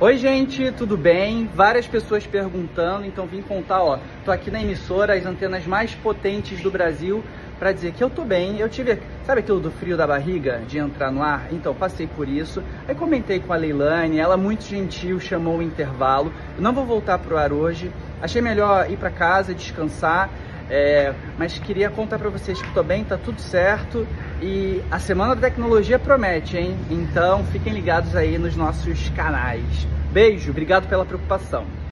Oi gente, tudo bem? Várias pessoas perguntando, então vim contar, ó, tô aqui na emissora, as antenas mais potentes do Brasil, para dizer que eu tô bem. Eu tive, sabe aquilo do frio da barriga, de entrar no ar? Então, passei por isso. Aí comentei com a Leilane, ela muito gentil, chamou o intervalo. Eu não vou voltar pro ar hoje, achei melhor ir para casa, descansar. Mas queria contar para vocês que tô bem, tá tudo certo e a Semana da Tecnologia promete, hein? Então fiquem ligados aí nos nossos canais. Beijo, obrigado pela preocupação.